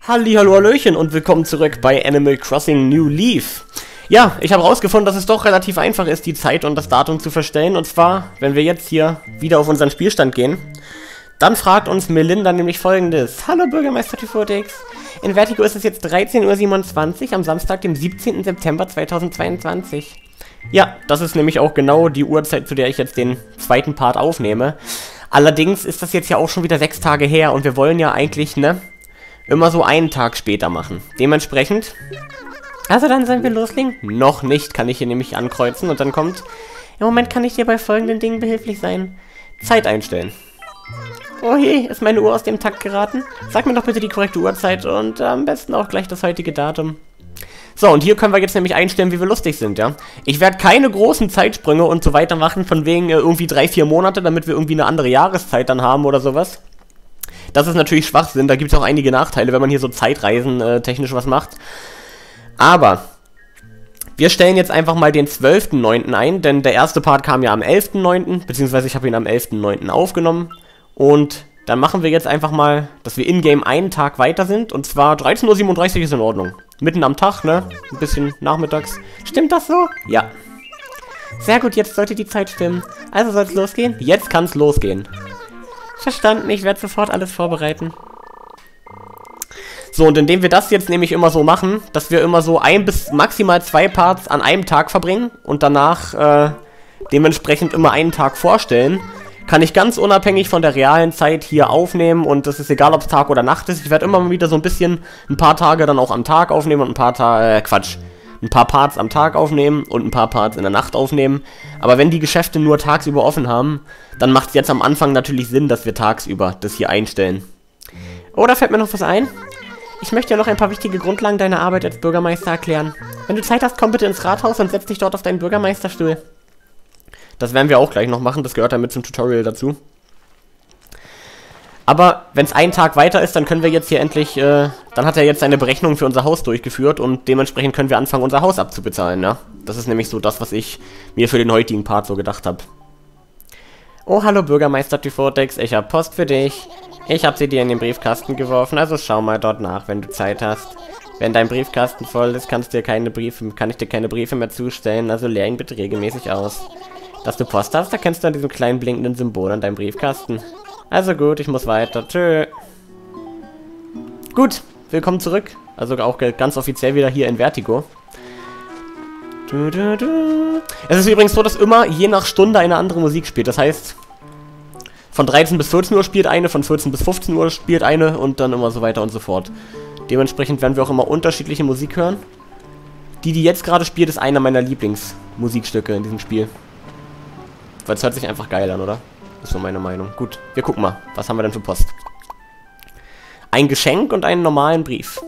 Hallihallo, Hallöchen und willkommen zurück bei Animal Crossing New Leaf. Ja, ich habe herausgefunden, dass es doch relativ einfach ist, die Zeit und das Datum zu verstellen. Und zwar, wenn wir jetzt hier wieder auf unseren Spielstand gehen, dann fragt uns Melinda nämlich folgendes. Hallo Bürgermeister Typhotix. In Vertigo ist es jetzt 13:27 Uhr am Samstag, dem 17. September 2022. Ja, das ist nämlich auch genau die Uhrzeit, zu der ich jetzt den zweiten Part aufnehme. Allerdings ist das jetzt ja auch schon wieder 6 Tage her und wir wollen ja eigentlich, ne, immer so einen Tag später machen. Dementsprechend... Also dann sollen wir loslegen? Noch nicht, kann ich hier nämlich ankreuzen und dann kommt... Im Moment kann ich dir bei folgenden Dingen behilflich sein. Zeit einstellen. Oh je, ist meine Uhr aus dem Takt geraten? Sag mir doch bitte die korrekte Uhrzeit und am besten auch gleich das heutige Datum. So, und hier können wir jetzt nämlich einstellen, wie wir lustig sind, ja. Ich werde keine großen Zeitsprünge und so weiter machen, von wegen irgendwie 3-4 Monate, damit wir irgendwie eine andere Jahreszeit dann haben oder sowas. Das ist natürlich Schwachsinn, da gibt es auch einige Nachteile, wenn man hier so Zeitreisen technisch was macht. Aber wir stellen jetzt einfach mal den 12.09. ein, denn der erste Part kam ja am 11.09., beziehungsweise ich habe ihn am 11.09. aufgenommen. Und dann machen wir jetzt einfach mal, dass wir in-game einen Tag weiter sind, und zwar 13:37 Uhr ist in Ordnung. Mitten am Tag, ne? Ein bisschen nachmittags. Stimmt das so? Ja. Sehr gut, jetzt sollte die Zeit stimmen. Also soll es losgehen? Jetzt kann es losgehen. Verstanden, ich werde sofort alles vorbereiten. So, und indem wir das jetzt nämlich immer so machen, dass wir immer so 1 bis maximal 2 Parts an einem Tag verbringen und danach dementsprechend immer einen Tag vorstellen, kann ich ganz unabhängig von der realen Zeit hier aufnehmen und das ist egal, ob es Tag oder Nacht ist. Ich werde immer mal wieder so ein paar Tage dann auch am Tag aufnehmen und ein paar Parts am Tag aufnehmen und ein paar Parts in der Nacht aufnehmen. Aber wenn die Geschäfte nur tagsüber offen haben, dann macht es jetzt am Anfang natürlich Sinn, dass wir tagsüber das hier einstellen. Oh, da fällt mir noch was ein. Ich möchte ja noch ein paar wichtige Grundlagen deiner Arbeit als Bürgermeister erklären. Wenn du Zeit hast, komm bitte ins Rathaus und setz dich dort auf deinen Bürgermeisterstuhl. Das werden wir auch gleich noch machen, das gehört dann mit zum Tutorial dazu. Aber wenn es einen Tag weiter ist, dann können wir jetzt hier endlich, dann hat er jetzt seine Berechnung für unser Haus durchgeführt und dementsprechend können wir anfangen, unser Haus abzubezahlen, ja. Das ist nämlich so das, was ich mir für den heutigen Part so gedacht habe. Oh, hallo Bürgermeister Typhotix, ich habe Post für dich. Ich habe sie dir in den Briefkasten geworfen, also schau mal dort nach, wenn du Zeit hast. Wenn dein Briefkasten voll ist, kann ich dir keine Briefe mehr zustellen, also leer ihn bitte regelmäßig aus. Dass du Post hast, erkennst du an diesem kleinen blinkenden Symbol an deinem Briefkasten. Also gut, ich muss weiter. Tschö. Gut, willkommen zurück. Also auch ganz offiziell wieder hier in Vertigo. Es ist übrigens so, dass immer je nach Stunde eine andere Musik spielt. Das heißt, von 13 bis 14 Uhr spielt eine, von 14 bis 15 Uhr spielt eine und dann immer so weiter und so fort. Dementsprechend werden wir auch immer unterschiedliche Musik hören. Die jetzt gerade spielt, ist einer meiner Lieblingsmusikstücke in diesem Spiel. Weil es hört sich einfach geil an, oder? Ist so meine Meinung. Gut, wir gucken mal. Was haben wir denn für Post? Ein Geschenk und einen normalen Brief.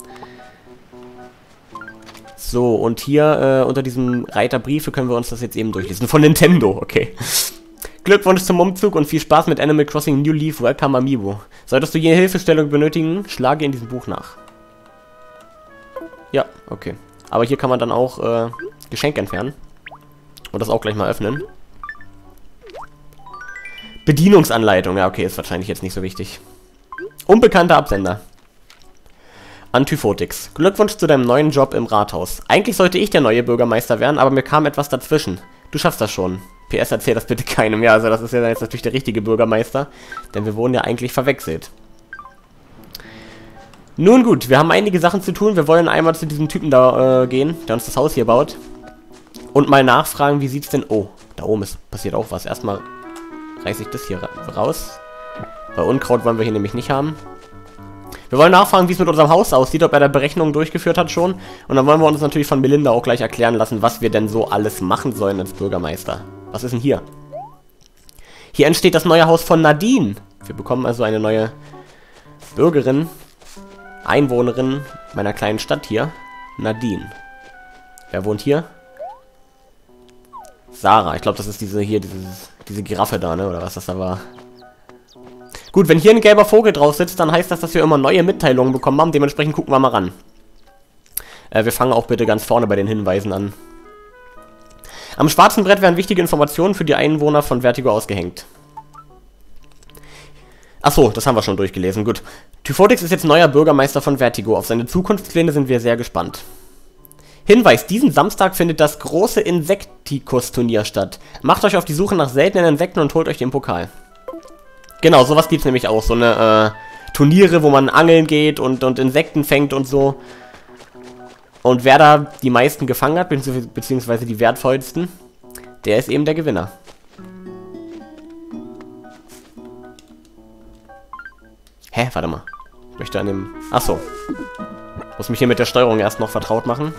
So, und hier unter diesem Reiter Briefe können wir uns das jetzt eben durchlesen. Von Nintendo, okay. Glückwunsch zum Umzug und viel Spaß mit Animal Crossing New Leaf. Welcome, Amiibo. Solltest du je Hilfestellung benötigen, schlage in diesem Buch nach. Ja, okay. Aber hier kann man dann auch Geschenk entfernen. Und das auch gleich mal öffnen. Bedienungsanleitung. Ja, okay, ist wahrscheinlich jetzt nicht so wichtig. Unbekannter Absender. An Typhotix. Glückwunsch zu deinem neuen Job im Rathaus. Eigentlich sollte ich der neue Bürgermeister werden, aber mir kam etwas dazwischen. Du schaffst das schon. PS, erzähl das bitte keinem. Ja, also das ist ja jetzt natürlich der richtige Bürgermeister, denn wir wurden ja eigentlich verwechselt. Nun gut, wir haben einige Sachen zu tun. Wir wollen einmal zu diesem Typen da gehen, der uns das Haus hier baut. Und mal nachfragen, wie sieht's denn... Oh, da oben passiert auch was. Erstmal reiße ich das hier raus. Weil Unkraut wollen wir hier nämlich nicht haben. Wir wollen nachfragen, wie es mit unserem Haus aussieht, ob er da Berechnungen durchgeführt hat schon. Und dann wollen wir uns natürlich von Melinda auch gleich erklären lassen, was wir denn so alles machen sollen als Bürgermeister. Was ist denn hier? Hier entsteht das neue Haus von Nadine. Wir bekommen also eine neue Bürgerin, Einwohnerin meiner kleinen Stadt hier. Nadine. Wer wohnt hier? Sarah. Ich glaube, das ist diese Giraffe da, ne? Oder was das da war. Gut, wenn hier ein gelber Vogel drauf sitzt, dann heißt das, dass wir immer neue Mitteilungen bekommen haben. Dementsprechend gucken wir mal ran. Wir fangen auch bitte ganz vorne bei den Hinweisen an. Am schwarzen Brett werden wichtige Informationen für die Einwohner von Vertigo ausgehängt. Achso, das haben wir schon durchgelesen, gut. Typhotix ist jetzt neuer Bürgermeister von Vertigo. Auf seine Zukunftspläne sind wir sehr gespannt. Hinweis, diesen Samstag findet das große Insektikus-Turnier statt. Macht euch auf die Suche nach seltenen Insekten und holt euch den Pokal. Genau, sowas gibt's nämlich auch. So eine, Turniere, wo man angeln geht und Insekten fängt und so. Und wer da die meisten gefangen hat, beziehungsweise die wertvollsten, der ist eben der Gewinner. Hä? Warte mal. Ich möchte an dem... Achso. Muss mich hier mit der Steuerung erst noch vertraut machen.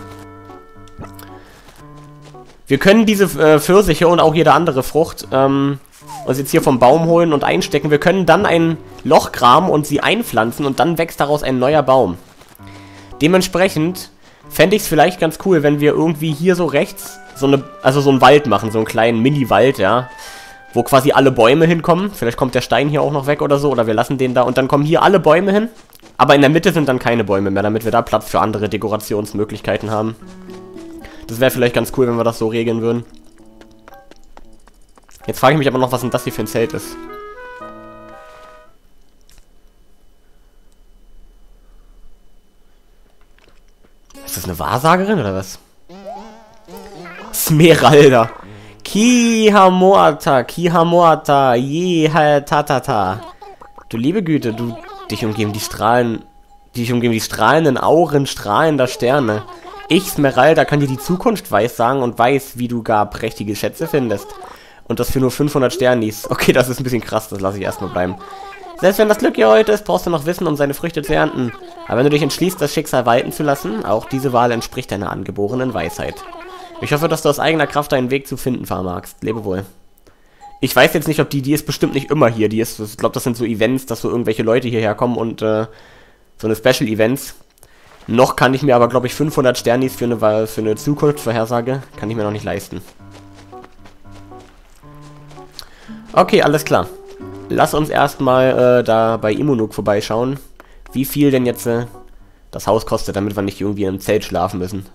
Wir können diese Pfirsiche und auch jede andere Frucht uns jetzt hier vom Baum holen und einstecken. Wir können dann ein Loch graben und sie einpflanzen und dann wächst daraus ein neuer Baum. Dementsprechend fände ich es vielleicht ganz cool, wenn wir irgendwie hier so rechts so einen Wald machen, so einen kleinen Mini-Wald, ja. Wo quasi alle Bäume hinkommen. Vielleicht kommt der Stein hier auch noch weg oder so. Oder wir lassen den da. Und dann kommen hier alle Bäume hin. Aber in der Mitte sind dann keine Bäume mehr, damit wir da Platz für andere Dekorationsmöglichkeiten haben. Das wäre vielleicht ganz cool, wenn wir das so regeln würden. Jetzt frage ich mich aber noch, was denn das hier für ein Zelt ist. Ist das eine Wahrsagerin oder was? Smeralda. Kihamoata, tatata. Du liebe Güte, dich umgeben die strahlenden Auren strahlender Sterne. Ich, Smeralda, kann dir die Zukunft weissagen und weiß, wie du gar prächtige Schätze findest. Und das für nur 500 Sternis. Okay, das ist ein bisschen krass, das lasse ich erstmal bleiben. Selbst wenn das Glück hier heute ist, brauchst du noch Wissen, um seine Früchte zu ernten. Aber wenn du dich entschließt, das Schicksal walten zu lassen, auch diese Wahl entspricht deiner angeborenen Weisheit. Ich hoffe, dass du aus eigener Kraft deinen Weg zu finden vermagst. Lebe wohl. Ich weiß jetzt nicht, ob die ist bestimmt nicht immer hier. Ich glaube, das sind so Events, dass so irgendwelche Leute hierher kommen und so eine Special-Events. Noch kann ich mir aber, glaube ich, 500 Sternis für eine Zukunftsvorhersage kann ich mir noch nicht leisten. Okay, alles klar. Lass uns erstmal da bei Imunuk vorbeischauen, wie viel denn jetzt das Haus kostet, damit wir nicht irgendwie im Zelt schlafen müssen.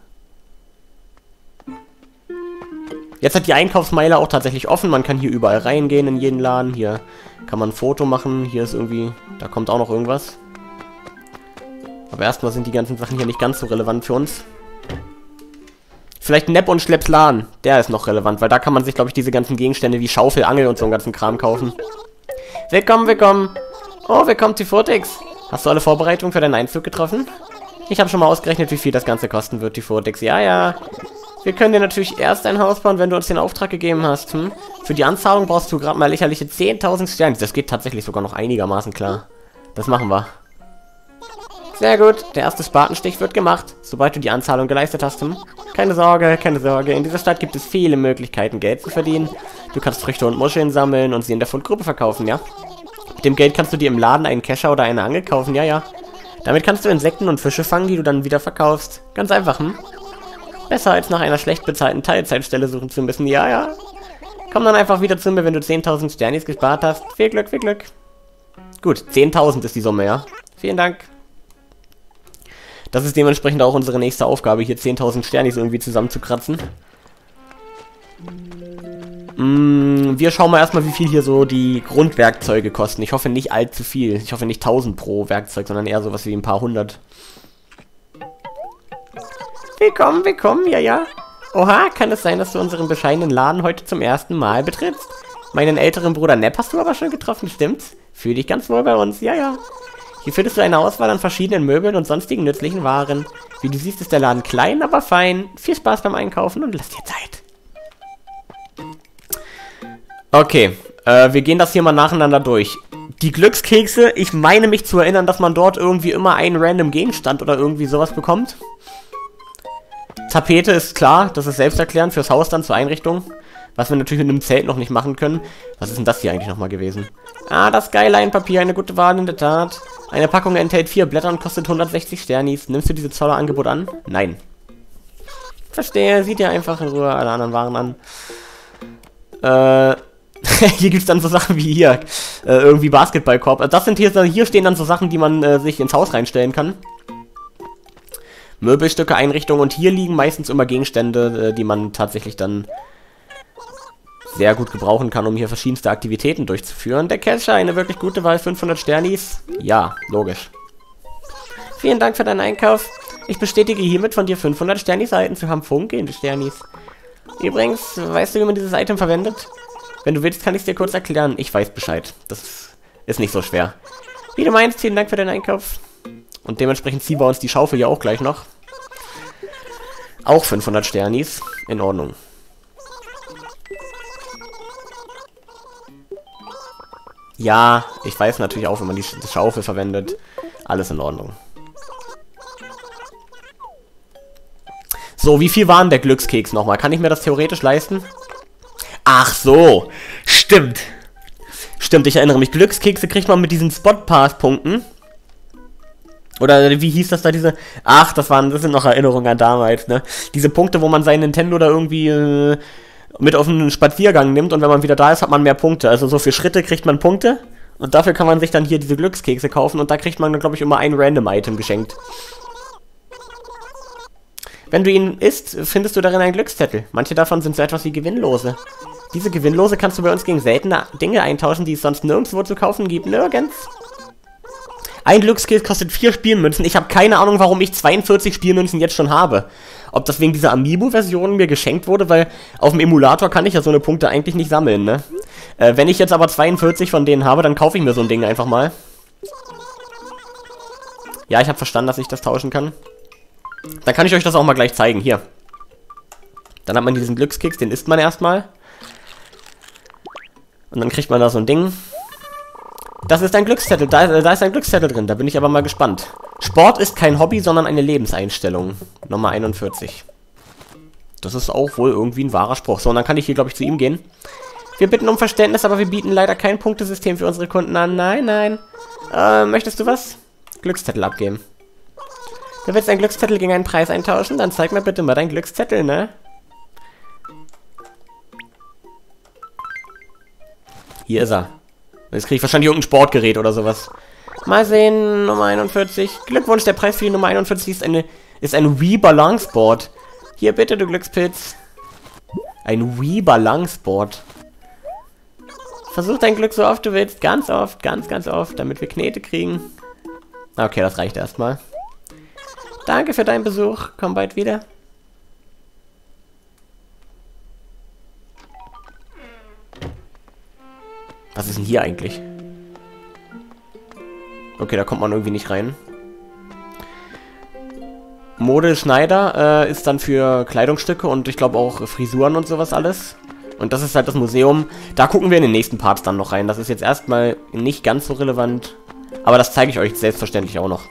Jetzt hat die Einkaufsmeile auch tatsächlich offen. Man kann hier überall reingehen in jeden Laden. Hier kann man ein Foto machen. Hier ist irgendwie... Da kommt auch noch irgendwas. Aber erstmal sind die ganzen Sachen hier nicht ganz so relevant für uns. Vielleicht Nepp und Schlepps Laden. Der ist noch relevant, weil da kann man sich, glaube ich, diese ganzen Gegenstände wie Schaufel, Angel und so einen ganzen Kram kaufen. Willkommen, willkommen. Oh, willkommen, Typhotix. Hast du alle Vorbereitungen für deinen Einzug getroffen? Ich habe schon mal ausgerechnet, wie viel das Ganze kosten wird, Typhotix. Ja, ja. Wir können dir natürlich erst ein Haus bauen, wenn du uns den Auftrag gegeben hast. Für die Anzahlung brauchst du gerade mal lächerliche 10.000 Sterne. Das geht tatsächlich sogar noch einigermaßen klar. Das machen wir. Sehr gut. Der erste Spatenstich wird gemacht, sobald du die Anzahlung geleistet hast. Keine Sorge, keine Sorge. In dieser Stadt gibt es viele Möglichkeiten, Geld zu verdienen. Du kannst Früchte und Muscheln sammeln und sie in der Fundgruppe verkaufen, ja? Mit dem Geld kannst du dir im Laden einen Kescher oder eine Angel kaufen, ja, ja. Damit kannst du Insekten und Fische fangen, die du dann wieder verkaufst. Ganz einfach, Besser als nach einer schlecht bezahlten Teilzeitstelle suchen zu müssen. Ja, ja. Komm dann einfach wieder zu mir, wenn du 10.000 Sternis gespart hast. Viel Glück, viel Glück. Gut, 10.000 ist die Summe, ja. Vielen Dank. Das ist dementsprechend auch unsere nächste Aufgabe, hier 10.000 Sternis irgendwie zusammenzukratzen. Wir schauen mal erstmal, wie viel hier so die Grundwerkzeuge kosten. Ich hoffe nicht allzu viel. Ich hoffe nicht 1.000 pro Werkzeug, sondern eher sowas wie ein paar hundert. Willkommen, willkommen, ja, ja. Oha, kann es sein, dass du unseren bescheidenen Laden heute zum ersten Mal betrittst? Meinen älteren Bruder Nepp hast du aber schon getroffen, stimmt's? Fühl dich ganz wohl bei uns, ja, ja. Hier findest du eine Auswahl an verschiedenen Möbeln und sonstigen nützlichen Waren. Wie du siehst, ist der Laden klein, aber fein. Viel Spaß beim Einkaufen und lass dir Zeit. Okay, wir gehen das hier mal nacheinander durch. Die Glückskekse, ich meine mich zu erinnern, dass man dort irgendwie immer einen random Gegenstand oder irgendwie sowas bekommt. Tapete ist klar, das ist selbsterklärend fürs Haus dann zur Einrichtung. Was wir natürlich mit einem Zelt noch nicht machen können. Was ist denn das hier eigentlich nochmal gewesen? Ah, das Skyline-Papier, eine gute Wahl in der Tat. Eine Packung enthält 4 Blätter und kostet 160 Sternis. Nimmst du diese Zollerangebot an? Nein. Verstehe, sieh dir einfach in Ruhe alle anderen Waren an. Hier gibt es dann so Sachen wie hier. Irgendwie Basketballkorb. Das sind hier stehen dann so Sachen, die man sich ins Haus reinstellen kann. Möbelstücke, Einrichtungen und hier liegen meistens immer Gegenstände, die man tatsächlich dann sehr gut gebrauchen kann, um hier verschiedenste Aktivitäten durchzuführen. Der Catcher, eine wirklich gute Wahl, 500 Sternis. Ja, logisch. Vielen Dank für deinen Einkauf. Ich bestätige hiermit von dir 500 Sternis erhalten zu haben, funkelnde Sternis. Übrigens, weißt du, wie man dieses Item verwendet? Wenn du willst, kann ich es dir kurz erklären. Ich weiß Bescheid. Das ist nicht so schwer. Wie du meinst, vielen Dank für deinen Einkauf. Und dementsprechend ziehen wir uns die Schaufel ja auch gleich noch. Auch 500 Sternis. In Ordnung. Ja, ich weiß natürlich auch, wenn man die Schaufel verwendet. Alles in Ordnung. So, wie viel war denn der Glückskeks nochmal? Kann ich mir das theoretisch leisten? Ach so, stimmt. Stimmt, ich erinnere mich. Glückskekse kriegt man mit diesen Spot-Pass-Punkten. Oder wie hieß das da, diese... Ach, das sind noch Erinnerungen an damals, ne? Diese Punkte, wo man sein Nintendo da irgendwie mit auf einen Spaziergang nimmt und wenn man wieder da ist, hat man mehr Punkte. Also so für Schritte kriegt man Punkte und dafür kann man sich dann hier diese Glückskekse kaufen und da kriegt man, glaube ich, immer ein Random-Item geschenkt. Wenn du ihn isst, findest du darin einen Glückszettel. Manche davon sind so etwas wie Gewinnlose. Diese Gewinnlose kannst du bei uns gegen seltene Dinge eintauschen, die es sonst nirgendwo zu kaufen gibt. Nirgends. Ein Glückskeks kostet 4 Spielmünzen. Ich habe keine Ahnung, warum ich 42 Spielmünzen jetzt schon habe. Ob das wegen dieser Amiibo-Version mir geschenkt wurde, weil auf dem Emulator kann ich ja so eine Punkte eigentlich nicht sammeln, ne? Wenn ich jetzt aber 42 von denen habe, dann kaufe ich mir so ein Ding einfach mal. Ja, ich habe verstanden, dass ich das tauschen kann. Dann kann ich euch das auch mal gleich zeigen. Hier. Dann hat man diesen Glückskeks, den isst man erstmal. Und dann kriegt man da so ein Ding. Das ist ein Glückszettel. Da ist ein Glückszettel drin. Da bin ich aber mal gespannt. Sport ist kein Hobby, sondern eine Lebenseinstellung. Nummer 41. Das ist auch wohl irgendwie ein wahrer Spruch. So, und dann kann ich hier, glaube ich, zu ihm gehen. Wir bitten um Verständnis, aber wir bieten leider kein Punktesystem für unsere Kunden an. Nein, nein. Möchtest du was? Glückszettel abgeben. Du willst einen Glückszettel gegen einen Preis eintauschen? Dann zeig mir bitte mal deinen Glückszettel, ne? Hier ist er. Jetzt kriege ich wahrscheinlich irgendein Sportgerät oder sowas. Mal sehen, Nummer 41. Glückwunsch, der Preis für die Nummer 41 ist ein Wii Balance Board. Hier bitte, du Glückspilz. Ein Wii Balance Board. Versuch dein Glück so oft du willst. Ganz oft, ganz oft, damit wir Knete kriegen. Okay, das reicht erstmal. Danke für deinen Besuch. Komm bald wieder. Was ist denn hier eigentlich? Okay, da kommt man irgendwie nicht rein. Modeschneider ist dann für Kleidungsstücke und ich glaube auch Frisuren und sowas alles. Und das ist halt das Museum. Da gucken wir in den nächsten Parts dann noch rein. Das ist jetzt erstmal nicht ganz so relevant. Aber das zeige ich euch selbstverständlich auch noch.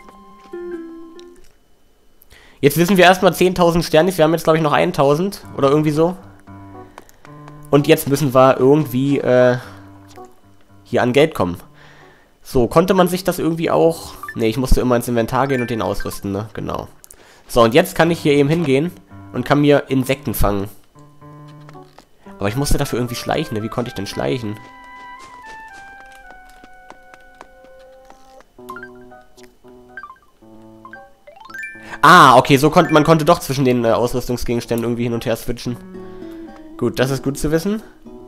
Jetzt wissen wir erstmal 10.000 Sternis. Wir haben jetzt, glaube ich, noch 1.000 oder irgendwie so. Und jetzt müssen wir irgendwie hier an Geld kommen. So, konnte man sich das irgendwie auch... Ne, ich musste immer ins Inventar gehen und den ausrüsten, ne? Genau. So, und jetzt kann ich hier eben hingehen und kann mir Insekten fangen. Aber ich musste dafür irgendwie schleichen, ne? Wie konnte ich denn schleichen? Ah, okay, so man konnte doch zwischen den Ausrüstungsgegenständen irgendwie hin und her switchen. Gut, das ist gut zu wissen.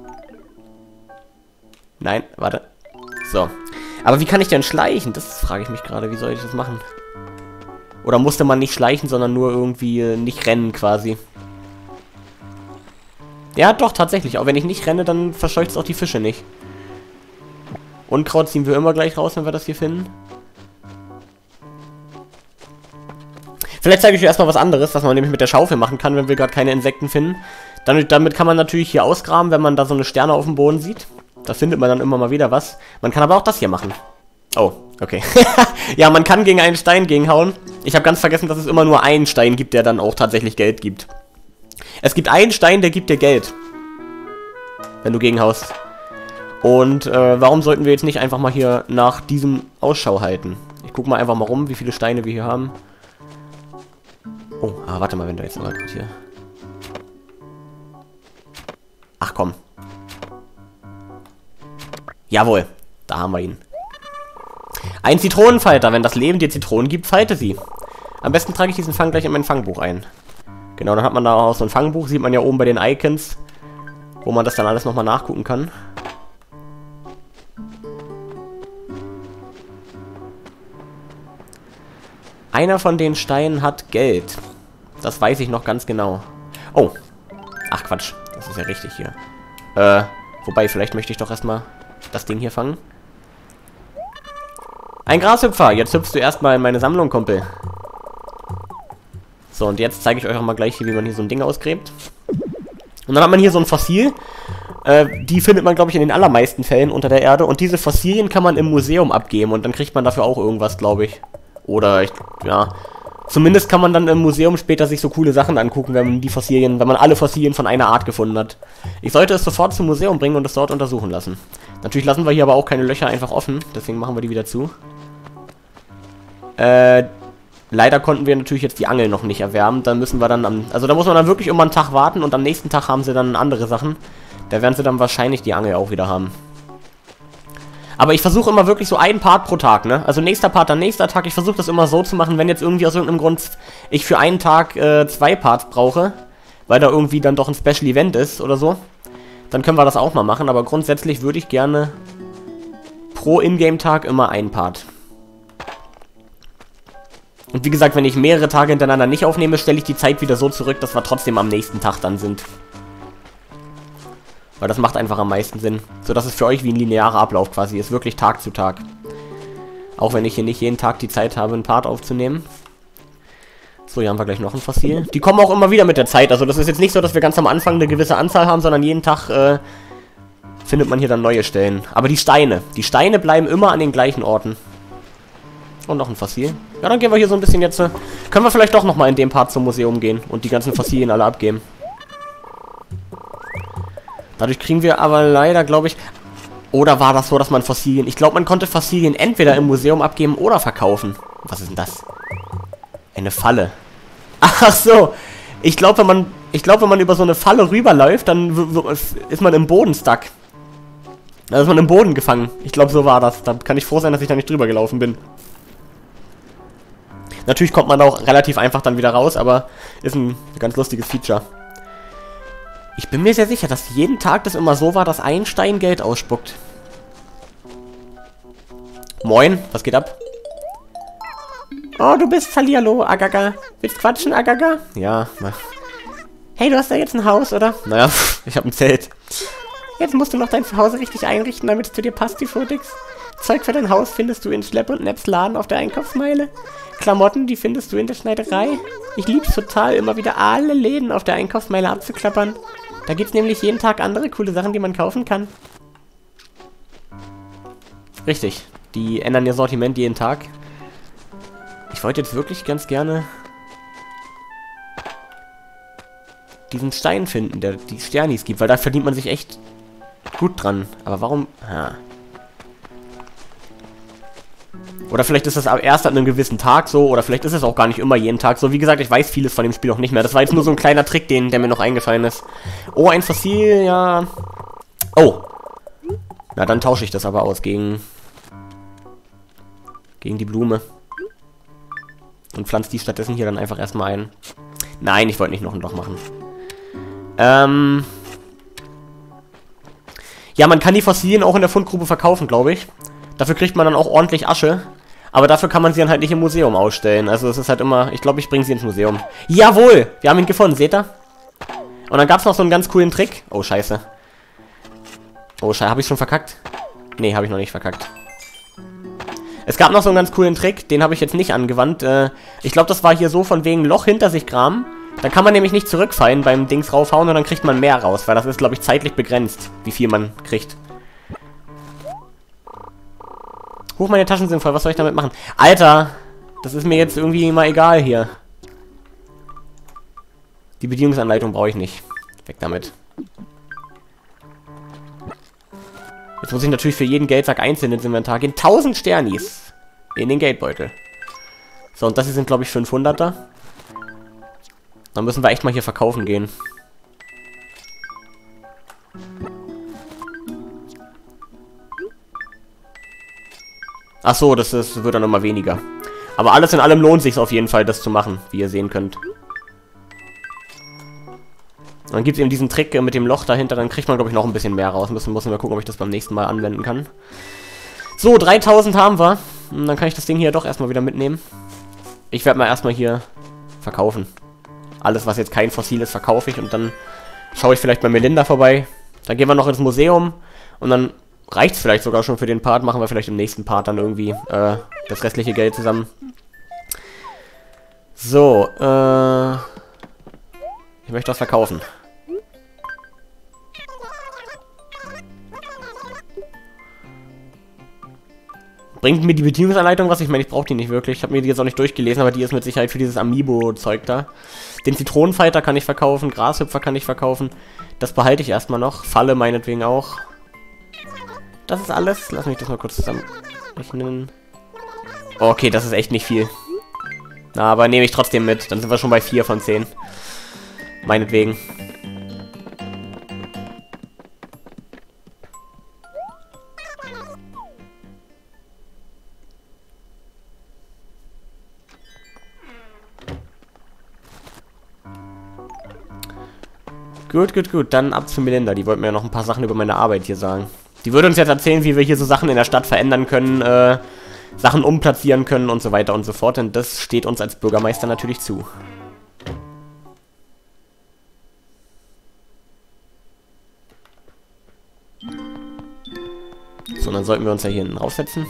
Nein, warte. So. Aber wie kann ich denn schleichen? Das frage ich mich gerade. Wie soll ich das machen? Oder musste man nicht schleichen, sondern nur irgendwie nicht rennen quasi? Ja, doch, tatsächlich. Auch wenn ich nicht renne, dann verscheucht es auch die Fische nicht. Unkraut ziehen wir immer gleich raus, wenn wir das hier finden. Vielleicht zeige ich euch erstmal was anderes, was man nämlich mit der Schaufel machen kann, wenn wir gerade keine Insekten finden. Damit kann man natürlich hier ausgraben, wenn man da so eine Sterne auf dem Boden sieht. Da findet man dann immer mal wieder was. Man kann aber auch das hier machen. Oh, okay. Ja, man kann gegen einen Stein gegenhauen. Ich habe ganz vergessen, dass es immer nur einen Stein gibt, der dann auch tatsächlich Geld gibt. Es gibt einen Stein, der gibt dir Geld. Wenn du gegenhaust. Und warum sollten wir jetzt nicht einfach mal hier nach diesem Ausschau halten? Ich gucke mal einfach mal rum, wie viele Steine wir hier haben. Oh, warte mal, wenn da jetzt mal gerade hier... Ach komm. Jawohl, da haben wir ihn. Ein Zitronenfalter. Wenn das Leben dir Zitronen gibt, falte sie. Am besten trage ich diesen Fang gleich in mein Fangbuch ein. Genau, dann hat man da auch so ein Fangbuch. Sieht man ja oben bei den Icons. wo man das dann alles nochmal nachgucken kann. Einer von den Steinen hat Geld. Das weiß ich noch ganz genau. Oh. Ach, Quatsch. Das ist ja richtig hier. Wobei, vielleicht möchte ich doch erstmal das Ding hier fangen. Ein Grashüpfer. Jetzt hüpfst du erstmal in meine Sammlung, Kumpel. So, und jetzt zeige ich euch auch mal gleich, wie man hier so ein Ding ausgräbt. Und dann hat man hier so ein Fossil. Die findet man, glaube ich, in den allermeisten Fällen unter der Erde. Und diese Fossilien kann man im Museum abgeben. Und dann kriegt man dafür auch irgendwas, glaube ich. Oder, ja... Zumindest kann man dann im Museum später sich so coole Sachen angucken, wenn man alle Fossilien von einer Art gefunden hat. Ich sollte es sofort zum Museum bringen und es dort untersuchen lassen. Natürlich lassen wir hier aber auch keine Löcher einfach offen, deswegen machen wir die wieder zu. Leider konnten wir natürlich jetzt die Angel noch nicht erwärmen, dann müssen wir dann also da muss man dann wirklich immer einen Tag warten und am nächsten Tag haben sie dann andere Sachen. Da werden sie dann wahrscheinlich die Angel auch wieder haben. Aber ich versuche immer wirklich so einen Part pro Tag, ne? Also nächster Part, dann nächster Tag. Ich versuche das immer so zu machen, wenn jetzt irgendwie aus irgendeinem Grund ich für einen Tag 2 Parts brauche, weil da irgendwie dann doch ein Special Event ist oder so, dann können wir das auch mal machen. Aber grundsätzlich würde ich gerne pro Ingame-Tag immer einen Part. Und wie gesagt, wenn ich mehrere Tage hintereinander nicht aufnehme, stelle ich die Zeit wieder so zurück, dass wir trotzdem am nächsten Tag dann sind. Weil das macht einfach am meisten Sinn. So dass es für euch wie ein linearer Ablauf quasi ist. Wirklich Tag zu Tag. Auch wenn ich hier nicht jeden Tag die Zeit habe, einen Part aufzunehmen. So, hier haben wir gleich noch ein Fossil. Die kommen auch immer wieder mit der Zeit. Also das ist jetzt nicht so, dass wir ganz am Anfang eine gewisse Anzahl haben, sondern jeden Tag findet man hier dann neue Stellen. Aber die Steine bleiben immer an den gleichen Orten. Und noch ein Fossil. Ja, dann gehen wir hier so ein bisschen jetzt... können wir vielleicht doch nochmal in dem Part zum Museum gehen und die ganzen Fossilien alle abgeben. Dadurch kriegen wir aber leider, glaube ich... Oder war das so, dass man Fossilien... Ich glaube, man konnte Fossilien entweder im Museum abgeben oder verkaufen. Was ist denn das? Eine Falle. Ach so. Ich glaube, wenn man über so eine Falle rüberläuft, dann ist man im Boden stuck. Da ist man im Boden gefangen. Ich glaube, so war das. Da kann ich froh sein, dass ich da nicht drüber gelaufen bin. Natürlich kommt man da auch relativ einfach dann wieder raus, aber ist ein ganz lustiges Feature. Ich bin mir sehr sicher, dass jeden Tag das immer so war, dass ein Stein Geld ausspuckt. Moin, was geht ab? Oh, du bist Hallihallo, Agaga. Willst quatschen, Agaga? Ja, mach. Hey, du hast da jetzt ein Haus, oder? Naja, ich habe ein Zelt. Jetzt musst du noch dein Zuhause richtig einrichten, damit es zu dir passt, die Fotix. Zeug für dein Haus findest du in Schlepp und Nepps Laden auf der Einkaufsmeile. Klamotten, die findest du in der Schneiderei. Ich lieb's total, immer wieder alle Läden auf der Einkaufsmeile abzuklappern. Da gibt's nämlich jeden Tag andere coole Sachen, die man kaufen kann. Richtig, die ändern ihr Sortiment jeden Tag. Ich wollte jetzt wirklich ganz gerne diesen Stein finden, der die Sternis gibt, weil da verdient man sich echt gut dran. Aber warum... Ha. Oder vielleicht ist das erst an einem gewissen Tag so, oder vielleicht ist es auch gar nicht immer jeden Tag so. Wie gesagt, ich weiß vieles von dem Spiel auch nicht mehr. Das war jetzt nur so ein kleiner Trick, der mir noch eingefallen ist. Oh, ein Fossil, ja... Oh. Na, dann tausche ich das aber aus gegen die Blume. Und pflanze die stattdessen hier dann einfach erstmal ein. Nein, ich wollte nicht noch ein Loch machen. Ja, man kann die Fossilien auch in der Fundgrube verkaufen, glaube ich. Dafür kriegt man dann auch ordentlich Asche. Aber dafür kann man sie dann halt nicht im Museum ausstellen. Also es ist halt immer... Ich glaube, ich bringe sie ins Museum. Jawohl! Wir haben ihn gefunden, seht ihr? Und dann gab es noch so einen ganz coolen Trick. Oh, scheiße. Oh, scheiße. Habe ich schon verkackt? Nee, habe ich noch nicht verkackt. Es gab noch so einen ganz coolen Trick. Den habe ich jetzt nicht angewandt. Ich glaube, das war hier so von wegen Loch hinter sich graben. Da kann man nämlich nicht zurückfallen beim Dings raufhauen und dann kriegt man mehr raus. Weil das ist, glaube ich, zeitlich begrenzt, wie viel man kriegt. Huch, meine Taschen sind voll. Was soll ich damit machen? Alter, das ist mir jetzt irgendwie mal egal hier. Die Bedienungsanleitung brauche ich nicht. Weg damit. Jetzt muss ich natürlich für jeden Geldsack einzeln ins Inventar gehen. 1000 Sternis in den Geldbeutel. So, und das hier sind, glaube ich, 500er. Dann müssen wir echt mal hier verkaufen gehen. Ach so, das wird dann immer weniger. Aber alles in allem lohnt sich auf jeden Fall, das zu machen, wie ihr sehen könnt. Und dann gibt es eben diesen Trick mit dem Loch dahinter, dann kriegt man, glaube ich, noch ein bisschen mehr raus. Müssen wir gucken, ob ich das beim nächsten Mal anwenden kann. So, 3000 haben wir. Und dann kann ich das Ding hier doch erstmal wieder mitnehmen. Ich werde mal erstmal hier verkaufen. Alles, was jetzt kein Fossil ist, verkaufe ich. Und dann schaue ich vielleicht bei Melinda vorbei. Dann gehen wir noch ins Museum. Und dann reicht es vielleicht sogar schon für den Part. Machen wir vielleicht im nächsten Part dann irgendwie das restliche Geld zusammen. So, ich möchte was verkaufen. Bringt mir die Bedienungsanleitung was? Ich meine, ich brauche die nicht wirklich. Ich habe mir die jetzt auch nicht durchgelesen, aber die ist mit Sicherheit für dieses Amiibo-Zeug da. Den Zitronenfighter kann ich verkaufen, Grashüpfer kann ich verkaufen. Das behalte ich erstmal noch. Falle meinetwegen auch. Das ist alles. Lass mich das mal kurz zusammenrechnen. Okay, das ist echt nicht viel. Na, aber nehme ich trotzdem mit. Dann sind wir schon bei 4 von 10. Meinetwegen. Gut, gut, gut. Dann ab zu Melinda. Die wollten mir ja noch ein paar Sachen über meine Arbeit hier sagen. Die würde uns jetzt erzählen, wie wir hier so Sachen in der Stadt verändern können, Sachen umplatzieren können und so weiter und so fort. Denn das steht uns als Bürgermeister natürlich zu. So, dann sollten wir uns ja hier hinten raufsetzen.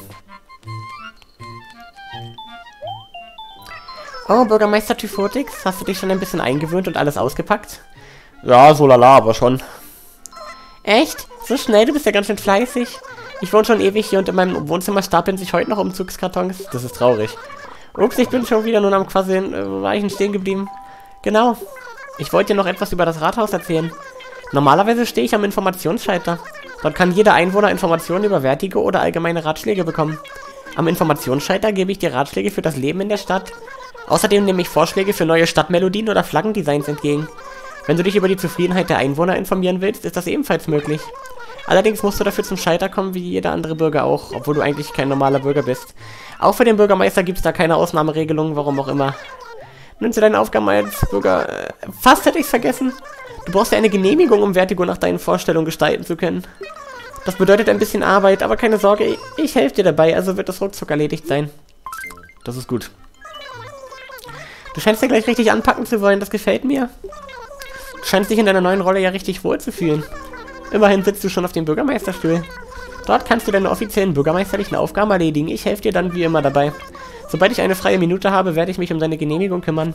Oh, Bürgermeister Typhotix, hast du dich schon ein bisschen eingewöhnt und alles ausgepackt? Ja, so lala, aber schon. Echt? So schnell? Du bist ja ganz schön fleißig. Ich wohne schon ewig hier und in meinem Wohnzimmer stapeln sich heute noch Umzugskartons. Das ist traurig. Ups, ich bin schon wieder nun am Quasseln. War ich denn stehen geblieben? Genau. Ich wollte dir noch etwas über das Rathaus erzählen. Normalerweise stehe ich am Informationsschalter. Dort kann jeder Einwohner Informationen über wertige oder allgemeine Ratschläge bekommen. Am Informationsschalter gebe ich dir Ratschläge für das Leben in der Stadt. Außerdem nehme ich Vorschläge für neue Stadtmelodien oder Flaggendesigns entgegen. Wenn du dich über die Zufriedenheit der Einwohner informieren willst, ist das ebenfalls möglich. Allerdings musst du dafür zum Schalter kommen, wie jeder andere Bürger auch, obwohl du eigentlich kein normaler Bürger bist. Auch für den Bürgermeister gibt es da keine Ausnahmeregelungen, warum auch immer. Nimmst du deine Aufgaben als Bürger... fast hätte ich es vergessen. Du brauchst ja eine Genehmigung, um Vertigo nach deinen Vorstellungen gestalten zu können. Das bedeutet ein bisschen Arbeit, aber keine Sorge, ich helfe dir dabei, also wird das ruckzuck erledigt sein. Das ist gut. Du scheinst ja gleich richtig anpacken zu wollen, das gefällt mir. Du scheinst dich in deiner neuen Rolle ja richtig wohl zu fühlen. Immerhin sitzt du schon auf dem Bürgermeisterstuhl. Dort kannst du deine offiziellen bürgermeisterlichen Aufgaben erledigen. Ich helfe dir dann wie immer dabei. Sobald ich eine freie Minute habe, werde ich mich um deine Genehmigung kümmern.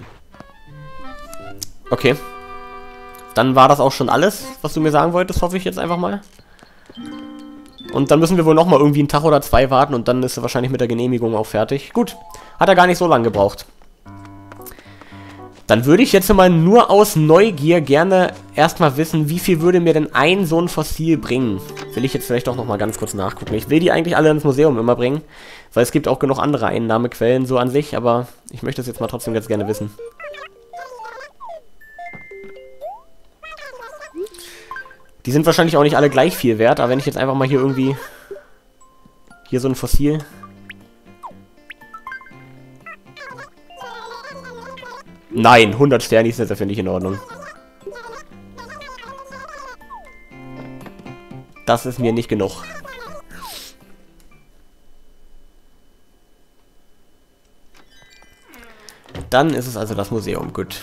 Okay. Dann war das auch schon alles, was du mir sagen wolltest, hoffe ich jetzt einfach mal. Und dann müssen wir wohl nochmal irgendwie einen Tag oder 2 warten und dann ist er wahrscheinlich mit der Genehmigung auch fertig. Gut, hat er gar nicht so lange gebraucht. Dann würde ich jetzt mal nur aus Neugier gerne erstmal wissen, wie viel würde mir denn ein so ein Fossil bringen? Will ich jetzt vielleicht auch nochmal ganz kurz nachgucken. Ich will die eigentlich alle ins Museum immer bringen, weil es gibt auch genug andere Einnahmequellen so an sich, aber ich möchte es jetzt mal trotzdem ganz gerne wissen. Die sind wahrscheinlich auch nicht alle gleich viel wert, aber wenn ich jetzt einfach mal hier irgendwie... Hier so ein Fossil... Nein, 100 Sternis ist dafür nicht in Ordnung. Das ist mir nicht genug. Dann ist es also das Museum, gut.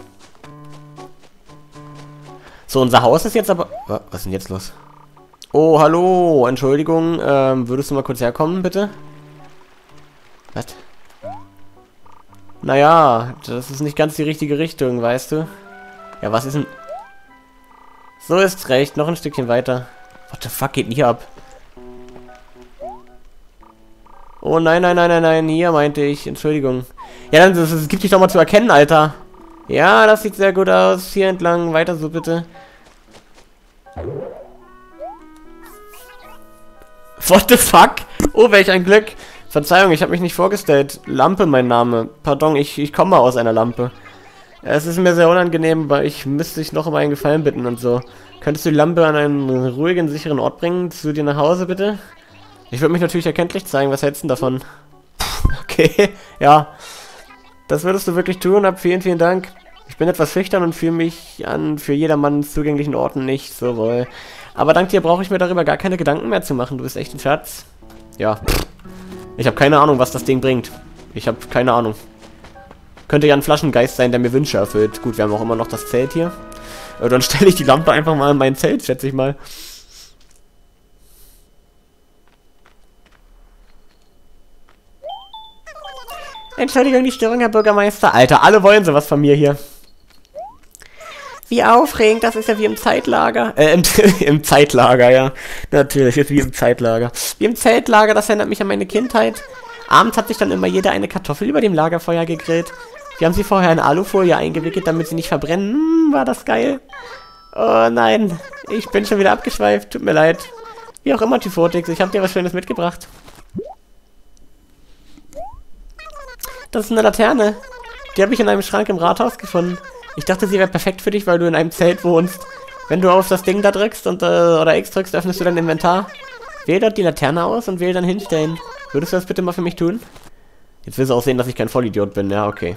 So, unser Haus ist jetzt aber... Was ist denn jetzt los? Oh, hallo, Entschuldigung, würdest du mal kurz herkommen, bitte? Was? Naja, das ist nicht ganz die richtige Richtung, weißt du? Ja, was ist denn... So ist recht, noch ein Stückchen weiter. What the fuck geht denn hier ab? Oh nein, nein, nein, nein, nein, hier meinte ich, Entschuldigung. Ja, dann das gibt dich doch mal zu erkennen, Alter. Ja, das sieht sehr gut aus. Hier entlang, weiter so bitte. What the fuck? Oh, welch ein Glück. Verzeihung, ich habe mich nicht vorgestellt. Lampe, mein Name. Pardon, ich komme aus einer Lampe. Es ist mir sehr unangenehm, weil ich müsste dich noch um einen Gefallen bitten und so. Könntest du die Lampe an einen ruhigen, sicheren Ort bringen? Zu dir nach Hause, bitte? Ich würde mich natürlich erkenntlich zeigen. Was hältst du denn davon? Okay, ja. Das würdest du wirklich tun. Vielen, vielen Dank. Ich bin etwas schüchtern und fühle mich an für jedermann zugänglichen Orten nicht so wohl. Aber dank dir brauche ich mir darüber gar keine Gedanken mehr zu machen. Du bist echt ein Schatz. Ja. Ich habe keine Ahnung, was das Ding bringt. Ich habe keine Ahnung. Könnte ja ein Flaschengeist sein, der mir Wünsche erfüllt. Gut, wir haben auch immer noch das Zelt hier. Dann stelle ich die Lampe einfach mal in mein Zelt, schätze ich mal. Entschuldigung, die Störung, Herr Bürgermeister. Alter, alle wollen sowas von mir hier. Wie aufregend, das ist ja wie im Zeitlager. Im Zeitlager, ja. Natürlich, ist wie im Zeitlager. Wie im Zeltlager, das erinnert mich an meine Kindheit. Abends hat sich dann immer jeder eine Kartoffel über dem Lagerfeuer gegrillt. Wir haben sie vorher in Alufolie eingewickelt, damit sie nicht verbrennen. War das geil. Oh nein, ich bin schon wieder abgeschweift. Tut mir leid. Wie auch immer, Typhotix, ich habe dir was Schönes mitgebracht. Das ist eine Laterne. Die habe ich in einem Schrank im Rathaus gefunden. Ich dachte, sie wäre perfekt für dich, weil du in einem Zelt wohnst. Wenn du auf das Ding da drückst und oder X drückst, öffnest du dein Inventar. Wähl dort die Laterne aus und wähl dann hinstellen. Würdest du das bitte mal für mich tun? Jetzt willst du auch sehen, dass ich kein Vollidiot bin. Ja, okay.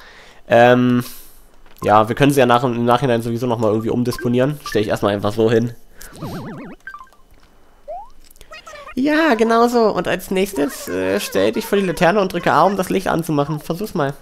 Ja, wir können sie ja im Nachhinein sowieso nochmal irgendwie umdisponieren. Stelle ich erstmal einfach so hin. Ja, genau so. Und als nächstes stell dich vor die Laterne und drücke A, um das Licht anzumachen. Versuch's mal.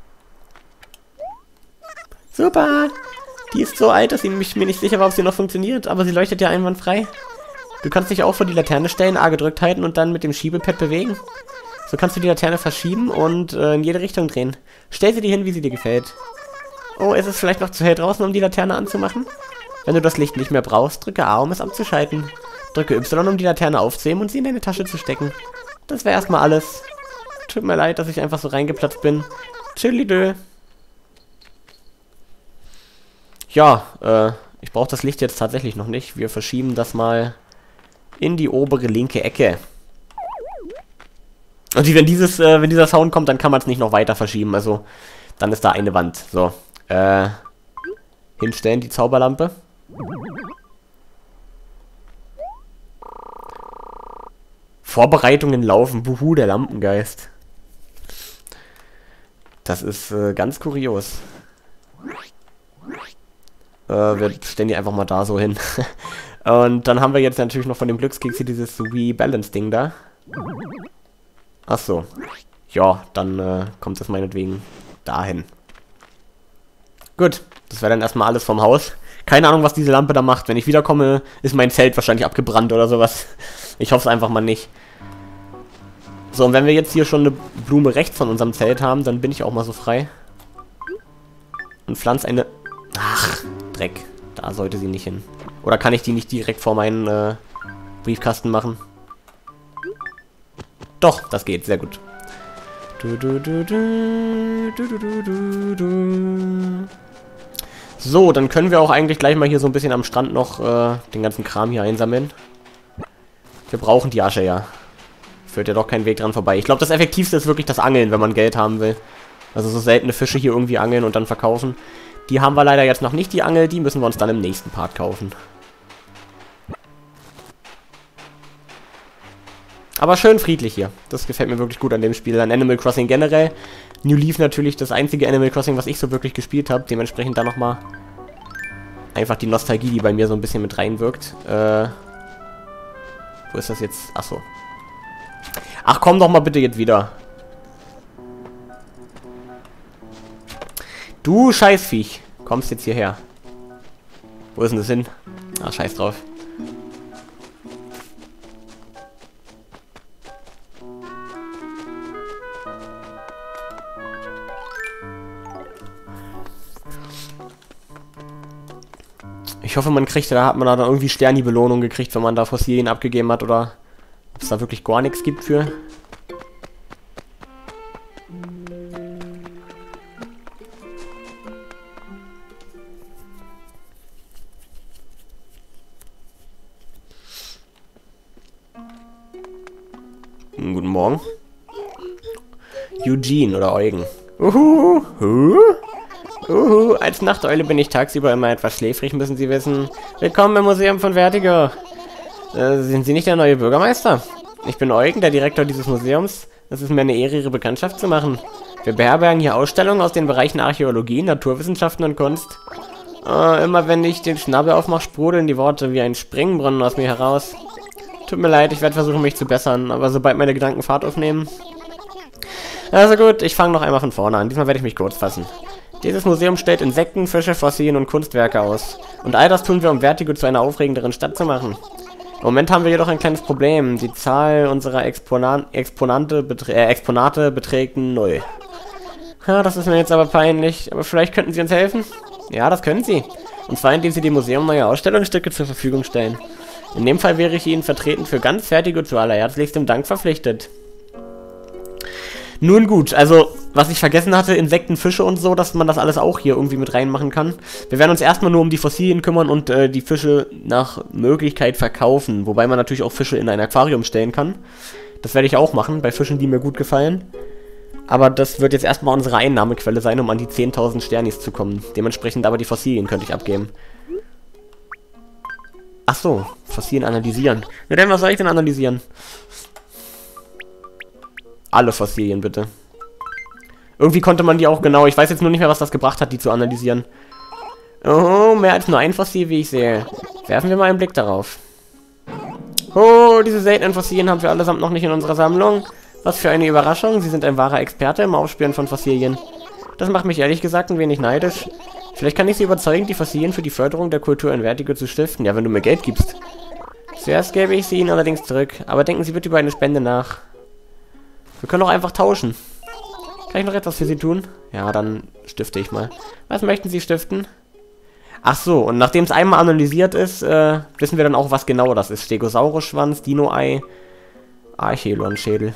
Super! Die ist so alt, dass ich mir nicht sicher war, ob sie noch funktioniert, aber sie leuchtet ja einwandfrei. Du kannst dich auch vor die Laterne stellen, A gedrückt halten und dann mit dem Schiebepad bewegen. So kannst du die Laterne verschieben und in jede Richtung drehen. Stell sie dir hin, wie sie dir gefällt. Oh, ist es vielleicht noch zu hell draußen, um die Laterne anzumachen? Wenn du das Licht nicht mehr brauchst, drücke A, um es abzuschalten. Drücke Y, um die Laterne aufzuheben und sie in deine Tasche zu stecken. Das wäre erstmal alles. Tut mir leid, dass ich einfach so reingeplatzt bin. Tschüdelidö. Ja, ich brauche das Licht jetzt tatsächlich noch nicht. Wir verschieben das mal in die obere linke Ecke. Und wenn dieser Sound kommt, dann kann man es nicht noch weiter verschieben. Also, dann ist da eine Wand. So, hinstellen die Zauberlampe. Vorbereitungen laufen. Buhu, der Lampengeist. Das ist ganz kurios. Wir stellen die einfach mal da so hin. Und dann haben wir jetzt natürlich noch von dem Glückskeks hier dieses Wii Balance Ding da. Ach so. Ja, dann kommt es meinetwegen dahin. Gut, das wäre dann erstmal alles vom Haus. Keine Ahnung, was diese Lampe da macht. Wenn ich wiederkomme, ist mein Zelt wahrscheinlich abgebrannt oder sowas. Ich hoffe es einfach mal nicht. So, und wenn wir jetzt hier schon eine Blume rechts von unserem Zelt haben, dann bin ich auch mal so frei. Und pflanze eine... Ach, Dreck. Da sollte sie nicht hin. Oder kann ich die nicht direkt vor meinen Briefkasten machen? Doch, das geht. Sehr gut. So, dann können wir auch eigentlich gleich mal hier so ein bisschen am Strand noch den ganzen Kram hier einsammeln. Wir brauchen die Asche, ja. Führt ja doch kein Weg dran vorbei. Ich glaube, das Effektivste ist wirklich das Angeln, wenn man Geld haben will. Also so seltene Fische hier irgendwie angeln und dann verkaufen. Die haben wir leider jetzt noch nicht, die Angel. Die müssen wir uns dann im nächsten Part kaufen. Aber schön friedlich hier. Das gefällt mir wirklich gut an dem Spiel. An Animal Crossing generell. New Leaf natürlich das einzige Animal Crossing, was ich so wirklich gespielt habe. Dementsprechend da nochmal einfach die Nostalgie, die bei mir so ein bisschen mit reinwirkt. Wo ist das jetzt? Achso. Ach, komm doch mal bitte jetzt wieder. Du Scheißviech. Kommst jetzt hierher. Wo ist denn das hin? Ach, scheiß drauf. Ich hoffe, man kriegt, da hat man da irgendwie Sterni-Belohnung gekriegt, wenn man da Fossilien abgegeben hat, oder ob es da wirklich gar nichts gibt für. Guten Morgen. Eugene oder Eugen. Als Nachteule bin ich tagsüber immer etwas schläfrig, müssen Sie wissen. Willkommen im Museum von Vertigo. Sind Sie nicht der neue Bürgermeister? Ich bin Eugen, der Direktor dieses Museums. Es ist mir eine Ehre, Ihre Bekanntschaft zu machen. Wir beherbergen hier Ausstellungen aus den Bereichen Archäologie, Naturwissenschaften und Kunst. Immer wenn ich den Schnabel aufmache, sprudeln die Worte wie ein Springbrunnen aus mir heraus. Tut mir leid, ich werde versuchen, mich zu bessern, aber sobald meine Gedanken Fahrt aufnehmen... Also gut, ich fange noch einmal von vorne an. Diesmal werde ich mich kurz fassen. Dieses Museum stellt Insekten, Fische, Fossilien und Kunstwerke aus. Und all das tun wir, um Vertigo zu einer aufregenderen Stadt zu machen. Im Moment haben wir jedoch ein kleines Problem. Die Zahl unserer Exponate beträgt 0. Ja, das ist mir jetzt aber peinlich. Aber vielleicht könnten Sie uns helfen? Ja, das können Sie. Und zwar, indem Sie dem Museum neue Ausstellungsstücke zur Verfügung stellen. In dem Fall wäre ich Ihnen vertretend für ganz Vertigo zu allerherzlichstem Dank verpflichtet. Nun gut, also, was ich vergessen hatte, Insekten, Fische und so, dass man das alles auch hier irgendwie mit reinmachen kann. Wir werden uns erstmal nur um die Fossilien kümmern und die Fische nach Möglichkeit verkaufen. Wobei man natürlich auch Fische in ein Aquarium stellen kann. Das werde ich auch machen, bei Fischen, die mir gut gefallen. Aber das wird jetzt erstmal unsere Einnahmequelle sein, um an die 10.000 Sternis zu kommen. Dementsprechend aber die Fossilien könnte ich abgeben. Ach so, Fossilien analysieren. Ja, denn was soll ich denn analysieren? Alle Fossilien, bitte. Irgendwie konnte man die auch genau... Ich weiß jetzt nur nicht mehr, was das gebracht hat, die zu analysieren. Oh, mehr als nur ein Fossil, wie ich sehe. Werfen wir mal einen Blick darauf. Oh, diese seltenen Fossilien haben wir allesamt noch nicht in unserer Sammlung. Was für eine Überraschung. Sie sind ein wahrer Experte im Aufspüren von Fossilien. Das macht mich ehrlich gesagt ein wenig neidisch. Vielleicht kann ich Sie überzeugen, die Fossilien für die Förderung der Kultur in Vertigo zu stiften. Ja, wenn du mir Geld gibst. Zuerst gebe ich sie Ihnen allerdings zurück. Aber denken Sie bitte über eine Spende nach. Wir können auch einfach tauschen. Kann ich noch etwas für Sie tun? Ja, dann stifte ich mal. Was möchten Sie stiften? Ach so, und nachdem es einmal analysiert ist, wissen wir dann auch, was genau das ist. Stegosaurus-Schwanz, Dino-Ei, Archelon-Schädel.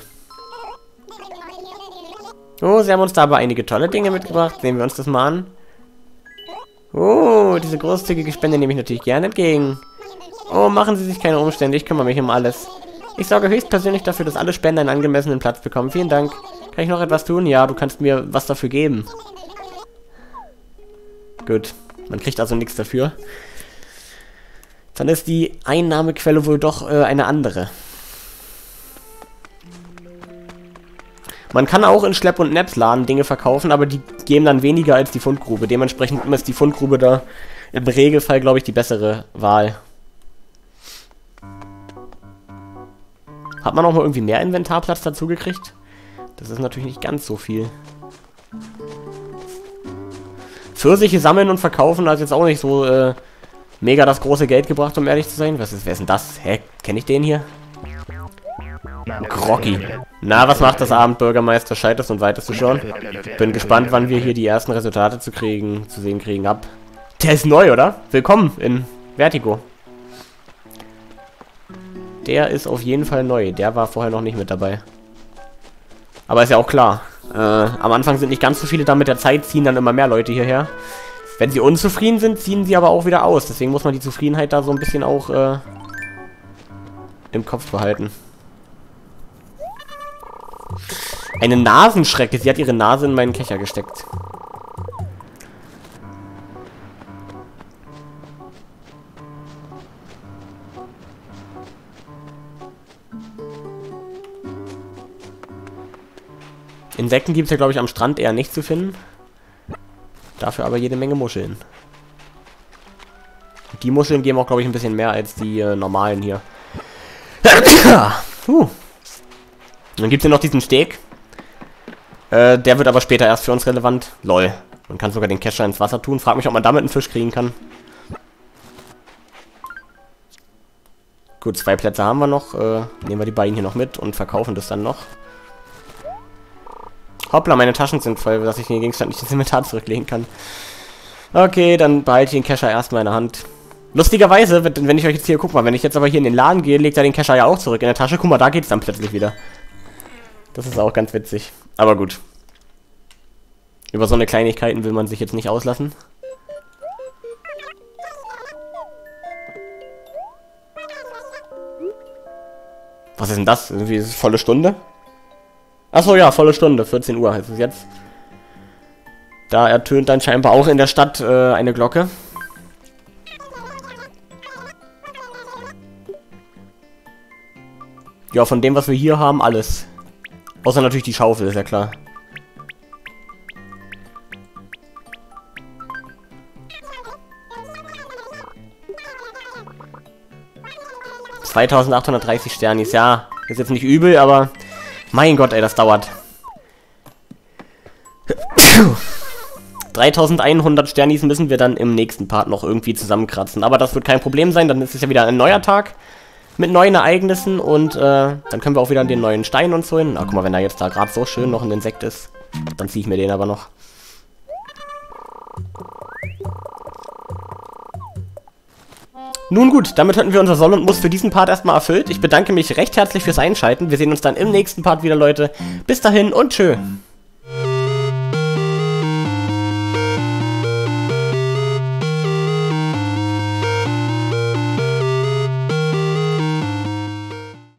Oh, Sie haben uns da aber einige tolle Dinge mitgebracht. Sehen wir uns das mal an. Oh, diese großzügige Spende nehme ich natürlich gerne entgegen. Oh, machen Sie sich keine Umstände, ich kümmere mich um alles. Ich sorge höchstpersönlich dafür, dass alle Spender einen angemessenen Platz bekommen. Vielen Dank. Kann ich noch etwas tun? Ja, du kannst mir was dafür geben. Gut. Man kriegt also nichts dafür. Dann ist die Einnahmequelle wohl doch eine andere. Man kann auch in Schlepp- und Neps-Laden Dinge verkaufen, aber die geben dann weniger als die Fundgrube. Dementsprechend ist die Fundgrube da im Regelfall, glaube ich, die bessere Wahl. Hat man auch mal irgendwie mehr Inventarplatz dazu gekriegt? Das ist natürlich nicht ganz so viel. Pfirsiche sammeln und verkaufen hat jetzt auch nicht so mega das große Geld gebracht, um ehrlich zu sein. Wer ist denn das? Hä? Kenne ich den hier? Groggy. Na, was macht das Abendbürgermeister? Scheiterst und weitest du schon? Bin gespannt, wann wir hier die ersten Resultate zu sehen kriegen. Der ist neu, oder? Willkommen in Vertigo. Der ist auf jeden Fall neu. Der war vorher noch nicht mit dabei. Aber ist ja auch klar. Am Anfang sind nicht ganz so viele da, mit der Zeit ziehen dann immer mehr Leute hierher. Wenn sie unzufrieden sind, ziehen sie aber auch wieder aus. Deswegen muss man die Zufriedenheit da so ein bisschen auch im Kopf behalten. Eine Nasenschrecke. Sie hat ihre Nase in meinen Kescher gesteckt. Insekten gibt es ja, glaube ich, am Strand eher nicht zu finden. Dafür aber jede Menge Muscheln. Die Muscheln geben auch, glaube ich, ein bisschen mehr als die normalen hier. Dann gibt es hier noch diesen Steg. Der wird aber später erst für uns relevant. Lol. Man kann sogar den Kescher ins Wasser tun. Frag mich, ob man damit einen Fisch kriegen kann. Gut, 2 Plätze haben wir noch. Nehmen wir die beiden hier noch mit und verkaufen das dann noch. Hoppla, meine Taschen sind voll, dass ich den Gegenstand nicht ins Inventar zurücklegen kann. Okay, dann behalte ich den Kescher erstmal in der Hand. Lustigerweise, wenn ich euch jetzt hier, guck mal, wenn ich jetzt aber hier in den Laden gehe, legt er den Kescher ja auch zurück in der Tasche. Guck mal, da geht's dann plötzlich wieder. Das ist auch ganz witzig. Aber gut. Über so eine Kleinigkeiten will man sich jetzt nicht auslassen. Was ist denn das? Irgendwie ist es volle Stunde? Achso, ja, volle Stunde. 14 Uhr ist es jetzt. Da ertönt dann scheinbar auch in der Stadt eine Glocke. Ja, von dem, was wir hier haben, alles. Außer natürlich die Schaufel, ist ja klar. 2830 Sternis, ja. Ist jetzt nicht übel, aber... Mein Gott, ey, das dauert. 3100 Sternis müssen wir dann im nächsten Part noch irgendwie zusammenkratzen. Aber das wird kein Problem sein, dann ist es ja wieder ein neuer Tag. Mit neuen Ereignissen und dann können wir auch wieder den neuen Stein und so hin. Na, guck mal, wenn da jetzt da gerade so schön noch ein Insekt ist, dann ziehe ich mir den aber noch. Nun gut, damit hätten wir unser Soll und Muss für diesen Part erstmal erfüllt. Ich bedanke mich recht herzlich fürs Einschalten. Wir sehen uns dann im nächsten Part wieder, Leute. Bis dahin und tschö.